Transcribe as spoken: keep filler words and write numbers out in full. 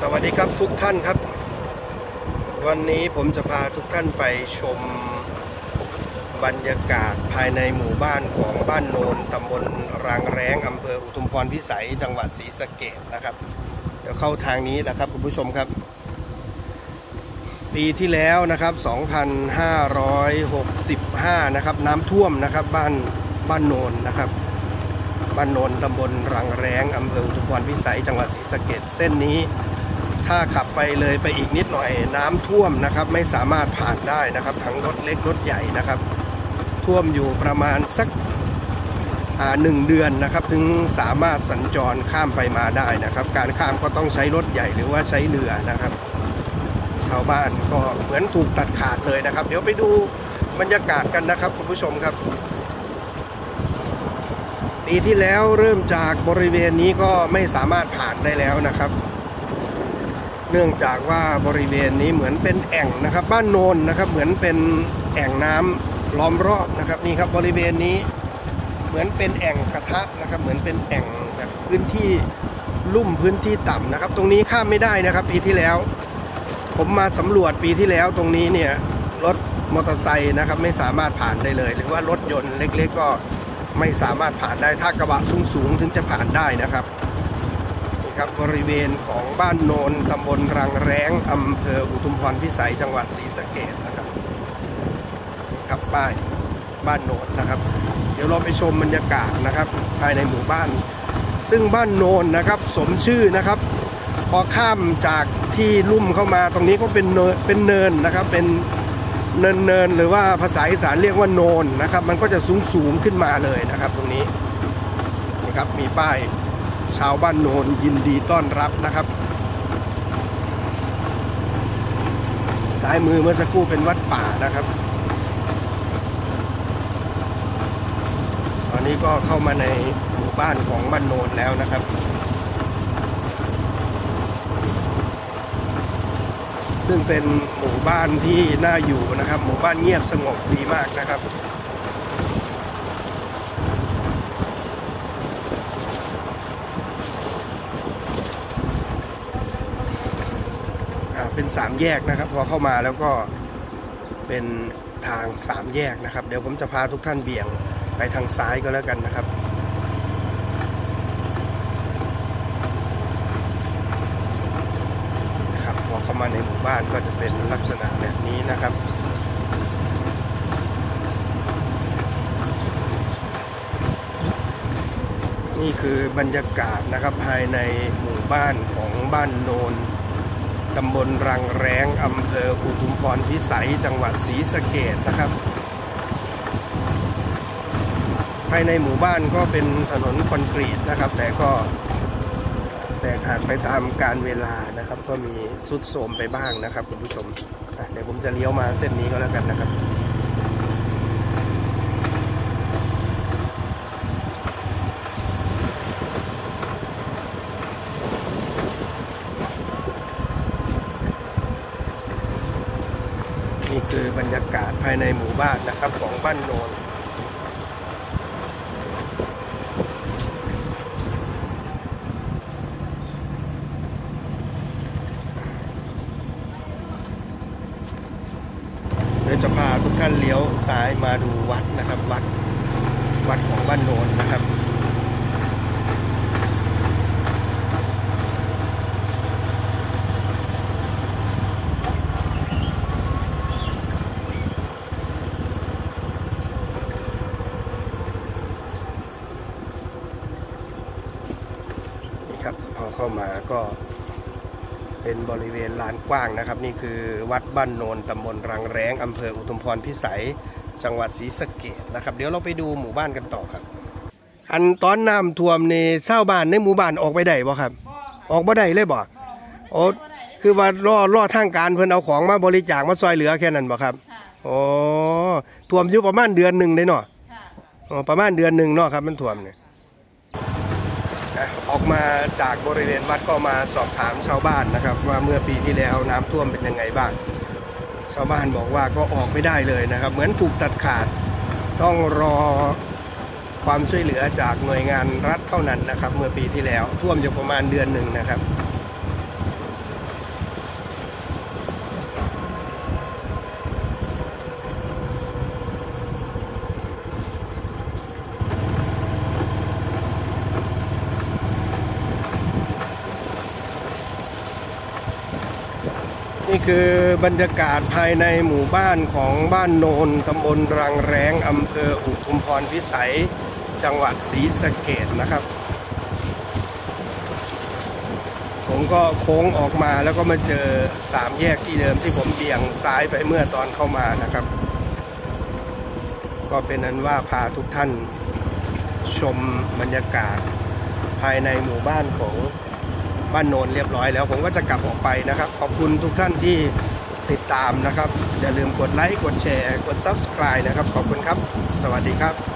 สวัสดีครับทุกท่านครับวันนี้ผมจะพาทุกท่านไปชมบรรยากาศภายในหมู่บ้านของบ้านโนนตำบลรางแร้งอำเภออุทุมพรพิสัยจังหวัดศรีสะเกษนะครับเดี๋ยวเข้าทางนี้นะครับคุณผู้ชมครับปีที่แล้วนะครับสองพันห้าร้อยหกสิบห้านะครับน้ำท่วมนะครับบ้านบ้านโนนนะครับบ้านโนนตำบลรางแร้งอำเภออุทุมพรพิสัยจังหวัดศรีสะเกษเส้นนี้ถ้าขับไปเลยไปอีกนิดหน่อยน้ำท่วมนะครับไม่สามารถผ่านได้นะครับทั้งรถเล็กรถใหญ่นะครับท่วมอยู่ประมาณสักหนึ่งเดือนนะครับถึงสามารถสัญจรข้ามไปมาได้นะครับการข้ามก็ต้องใช้รถใหญ่หรือว่าใช้เรือนะครับชาวบ้านก็เหมือนถูกตัดขาดเลยนะครับเดี๋ยวไปดูบรรยากาศกันนะครับคุณผู้ชมครับปีที่แล้วเริ่มจากบริเวณนี้ก็ไม่สามารถผ่านได้แล้วนะครับเนื่องจากว่าบริเวณนี้เหมือนเป็นแอ่งนะครับบ้านโนนนะครับเหมือนเป็นแอ่งน้ำล้อมรอบนะครับนี่ครับบริเวณนี้เหมือนเป็นแอ่งกระทะนะครับเหมือนเป็นแอ่งแบบพื้นที่ลุ่มพื้นที่ต่ำนะครับตรงนี้ข้ามไม่ได้นะครับปีที่แล้วผมมาสำรวจปีที่แล้วตรงนี้เนี่ยรถมอเตอร์ไซค์นะครับไม่สามารถผ่านได้เลยหรือว่ารถยนต์เล็กๆก็ไม่สามารถผ่านได้ถ้ากระบะสูงๆถึงจะผ่านได้นะครับนี่ครับบริเวณของบ้านโนนตำบลรางแร้งอำเภออุทุมพรพิสัยจังหวัดศรีสะเกษนะครับครับป้ายบ้านโนนนะครับเดี๋ยวเราไปชมบรรยากาศนะครับภายในหมู่บ้านซึ่งบ้านโนนนะครับสมชื่อนะครับพอข้ามจากที่ลุ่มเข้ามาตรงนี้ก็เป็นเนินเป็นเนินนะครับเป็นเนินเนินหรือว่าภาษาอีสานเรียกว่าโนนนะครับมันก็จะสูงสูงขึ้นมาเลยนะครับตรงนี้นี่ครับมีป้ายชาวบ้านโนนยินดีต้อนรับนะครับซ้ายมือเมื่อสักครู่เป็นวัดป่านะครับตอนนี้ก็เข้ามาในหมู่บ้านของบ้านโนนแล้วนะครับซึ่งเป็นหมู่บ้านที่น่าอยู่นะครับหมู่บ้านเงียบสงบดีมากนะครับเป็นสามแยกนะครับพอเข้ามาแล้วก็เป็นทางสามแยกนะครับเดี๋ยวผมจะพาทุกท่านเบี่ยงไปทางซ้ายก็แล้วกันนะครับครับพอเข้ามาในหมู่บ้านก็จะเป็นลักษณะแบบนี้นะครับนี่คือบรรยากาศนะครับภายในหมู่บ้านของบ้านโนนตำบลรางแร้งอำเภออุทุมพรพิสัยจังหวัดศรีสะเกษนะครับภายในหมู่บ้านก็เป็นถนนคอนกรีตนะครับแต่ก็แตกหักไปตามกาลเวลานะครับก็มีทรุดโทรมไปบ้างนะครับคุณผู้ชมเดี๋ยวผมจะเลี้ยวมาเส้นนี้ก็แล้วกันนะครับนี่คือบรรยากาศภายในหมู่บ้านนะครับของบ้านโนนเดี๋ยวจะพาทุกท่านเลี้ยวซ้ายมาดูวัดนะครับวัดวัดของบ้านโนนนะครับครับพอเข้ามาก็เป็นบริเวณลานกว้างนะครับนี่คือวัดบ้านโนนตำบลรางแร้งอำเภออุทุมพรพิสัยจังหวัดศรีสะเกษนะครับเดี๋ยวเราไปดูหมู่บ้านกันต่อครับอันตอนน้ำท่วมในชาวบ้านในหมู่บ้านออกไปได้บ่ครับออกบ่ได้เลยบ่โอ้คือว่ารอรอทางการเพิ่นเอาของมาบริจาคมาซอยเหลือแค่นั้นบ่ครับโอ้ท่วมอยู่ประมาณเดือนหนึ่งเลยเนาะอ๋อประมาณเดือนหนึ่งเนาะครับมันท่วมเนี่ยออกมาจากบริเวณวัดก็มาสอบถามชาวบ้านนะครับว่าเมื่อปีที่แล้วน้ำท่วมเป็นยังไงบ้างชาวบ้านบอกว่าก็ออกไม่ได้เลยนะครับเหมือนถูกตัดขาดต้องรอความช่วยเหลือจากหน่วยงานรัฐเท่านั้นนะครับเมื่อปีที่แล้วท่วมอยู่ประมาณเดือนหนึ่งนะครับนี่คือบรรยากาศภายในหมู่บ้านของบ้านโนนตำบลรังแร้งอำเภออุทุมพรพิสัยจังหวัดศรีสะเกษนะครับผมก็โค้งออกมาแล้วก็มาเจอสามแยกที่เดิมที่ผมเบี่ยงซ้ายไปเมื่อตอนเข้ามานะครับก็เป็นนั้นว่าพาทุกท่านชมบรรยากาศภายในหมู่บ้านของบ้านโนนเรียบร้อยแล้วผมก็จะกลับออกไปนะครับขอบคุณทุกท่านที่ติดตามนะครับอย่าลืมกดไลค์กดแชร์กด ซับสไครบ์ นะครับขอบคุณครับสวัสดีครับ